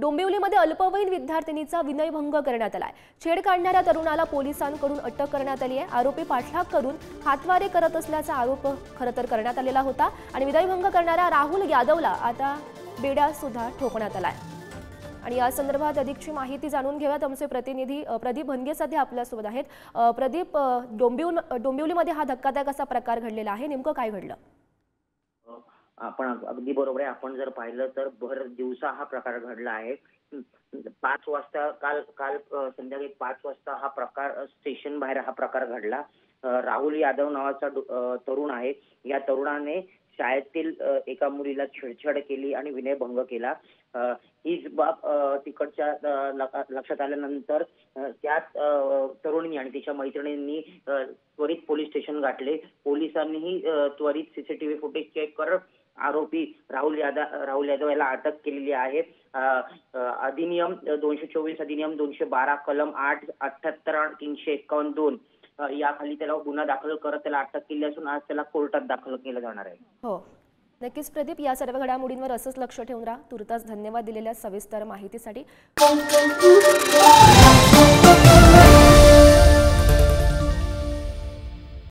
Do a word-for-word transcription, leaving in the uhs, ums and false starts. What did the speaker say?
डोंबिवलीमध्ये अल्पवयीन विद्यार्थिनीचा विनयभंग करण्यात आलाय। छेड काढणाऱ्या तरुणाला पोलिसांकडून अटक करण्यात आली आहे। आरोपी पाठलाग करून हातवारे करत असल्याचा आरोप खरं तर करण्यात आलेला होता आणि विनयभंग करणाऱ्या राहुल यादवला आता बेडा सुद्धा ठोकण्यात आलाय। आणि या संदर्भात अधिकची माहिती जाणून घेऊयात। आमचे प्रतिनिधी प्रदीप भनगे सध्या आपल्या सोबत आहेत। प्रदीप, डोंबिवली डोंबिवलीमध्ये हा धक्कादायक असा प्रकार घडलेला आहे, नेमकं काय घडलं? आपण अगदी बरोबर आहे। आपण जर पाहिलं तर भर दिवसा हा प्रकार घडला आहे। पाच वाजता काल काल संध्याकाळी पाच वाजता हा प्रकार स्टेशन बाहेर हा प्रकार घडला। राहुल यादव नावाचा तरुण आहे। या तरुणाने शाळेतील एका मुलीला छेडछाड केली आणि विनयभंग केला। हीच बाब तिकडच्या लक्षात आल्यानंतर त्याच तरुणी आणि तिच्या मैत्रिणींनी त्वरित पोलीस स्टेशन गाठले। पोलिसांनीही त्वरित सीसीटीव्ही फुटेज चेक करत आरोपी राहुल यादव राहुल यादव याला अटक केलेली आहे। अधिनियम दोनशे चोवीस अधिनियम दोनशे बारा कलम आठ अठ्याहत्तर तीनशे एकावन्न दोन या खाली त्याला गुन्हा दाखल करत त्याला अटक केली असून आज त्याला कोर्टात दाखल केलं जाणार आहे। हो, नक्कीच प्रदीप, या सर्व घडामोडींवर असंच लक्ष ठेवून राहा। तुर्तास धन्यवाद दिलेल्या सविस्तर माहितीसाठी।